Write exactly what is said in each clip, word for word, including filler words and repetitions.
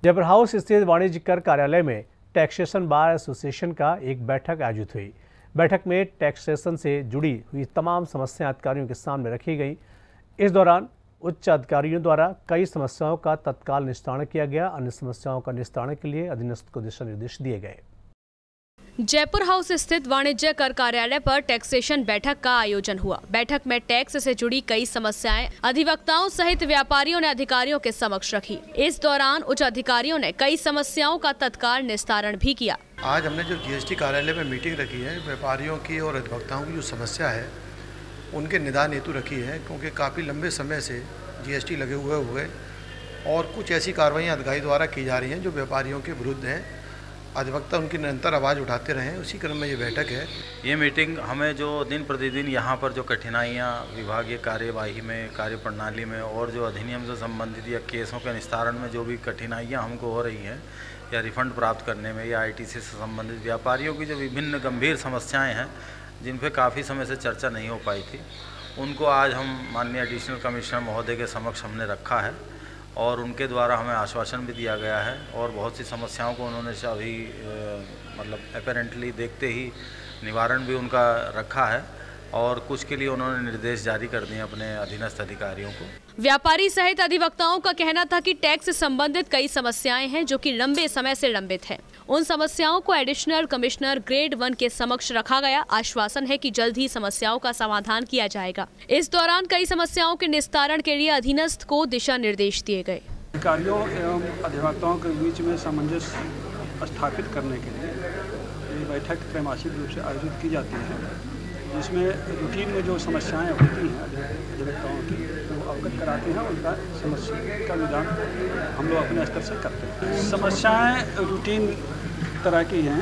Jaipur house स्थित वाणिज्य कर कार्यालय में टैक्सेशन बार एसोसिएशन का एक बैठक आयोजित हुई। बैठक में टैक्सेशन से जुड़ी हुई तमाम समस्याएं अधिकारियों के सामने रखी गई। इस दौरान उच्च अधिकारियों द्वारा कई समस्याओं का तत्काल निस्तारण किया गया। अन्य समस्याओं का निस्तारण के लिए अधीनस्थ को दिशा निर्देश दिए गए। जयपुर हाउस स्थित वाणिज्य कर कार्यालय पर टैक्सेशन बैठक का आयोजन हुआ। बैठक में टैक्स से जुड़ी कई समस्याएं अधिवक्ताओं सहित व्यापारियों ने अधिकारियों के समक्ष रखी। इस दौरान उच्च अधिकारियों ने कई समस्याओं का तत्काल निस्तारण भी किया। आज हमने जो जीएसटी कार्यालय में मीटिंग रखी है, व्यापारियों की और अधिवक्ताओं की जो समस्या है उनके निदान हेतु रखी है, क्योंकि काफ़ी लंबे समय से जीएसटी लगे हुए हुए और कुछ ऐसी कार्रवाइयाँ अधिकारी द्वारा की जा रही हैं जो व्यापारियों के विरुद्ध हैं। अधिवक्ता उनकी निरंतर आवाज़ उठाते रहे, उसी क्रम में ये बैठक है। ये मीटिंग हमें जो दिन प्रतिदिन यहाँ पर जो कठिनाइयाँ विभागीय कार्यवाही में, कार्य प्रणाली में और जो अधिनियम से संबंधित या केसों के निस्तारण में जो भी कठिनाइयाँ हमको हो रही हैं या रिफंड प्राप्त करने में या आईटी से संबंधित व्यापारियों की जो विभिन्न गंभीर समस्याएँ हैं जिन पर काफ़ी समय से चर्चा नहीं हो पाई थी, उनको आज हम माननीय एडिशनल कमिश्नर महोदय के समक्ष हमने रखा है और उनके द्वारा हमें आश्वासन भी दिया गया है और बहुत सी समस्याओं को उन्होंने अभी मतलब अपेरेंटली देखते ही निवारण भी उनका रखा है और कुछ के लिए उन्होंने निर्देश जारी कर दिए अपने अधीनस्थ अधिकारियों को। व्यापारी सहित अधिवक्ताओं का कहना था कि टैक्स से संबंधित कई समस्याएं हैं जो कि लंबे समय से लंबित हैं। उन समस्याओं को एडिशनल कमिश्नर ग्रेड वन के समक्ष रखा गया। आश्वासन है कि जल्द ही समस्याओं का समाधान किया जाएगा। इस दौरान कई समस्याओं के निस्तारण के लिए अधीनस्थ को दिशा निर्देश दिए गए। अधिकारियों एवं अधिवक्ताओं के बीच में सामंजस्य स्थापित करने के लिए ये बैठक त्रैमासिक रूप से आयोजित की जाती है, जिसमें रूटीन में जो समस्याएं होती हैं अधिवक्ताओं की वो अवगत कराते हैं। उनका समस्या का निदान हम लोग अपने स्तर से करते हैं। समस्याएं रूटीन तरह की हैं,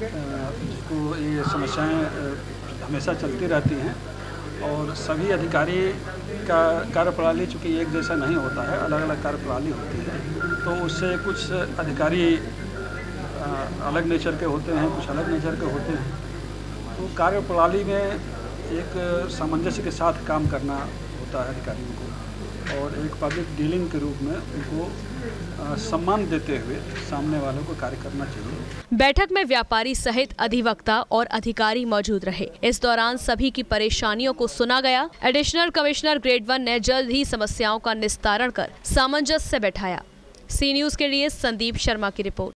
जिसको ये समस्याएं हमेशा चलती रहती हैं और सभी अधिकारी का कार्यप्रणाली चूँकि एक जैसा नहीं होता है, अलग अलग कार्यप्रणाली होती है, तो उससे कुछ अधिकारी अलग नेचर के होते हैं, कुछ अलग नेचर के होते हैं। तो कार्यप्रणाली में एक सामंजस्य के साथ काम करना होता है अधिकारियों को और एक पब्लिक डीलिंग के रूप में उनको सम्मान देते हुए सामने वालों को कार्य करना चाहिए। बैठक में व्यापारी सहित अधिवक्ता और अधिकारी मौजूद रहे। इस दौरान सभी की परेशानियों को सुना गया। एडिशनल कमिश्नर ग्रेड वन ने जल्द ही समस्याओं का निस्तारण कर सामंजस्य बैठाया। सी न्यूज़ के लिए संदीप शर्मा की रिपोर्ट।